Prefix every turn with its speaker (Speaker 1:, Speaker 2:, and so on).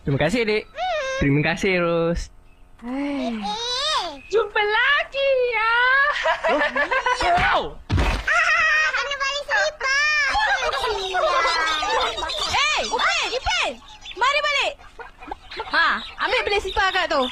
Speaker 1: Terima kasih, Dek. Terima kasih, Ros.
Speaker 2: Jumpa lagi ya.
Speaker 3: Kena balik selipar.
Speaker 2: Ipin. Mari balik. Ambil beli sipar akak tu.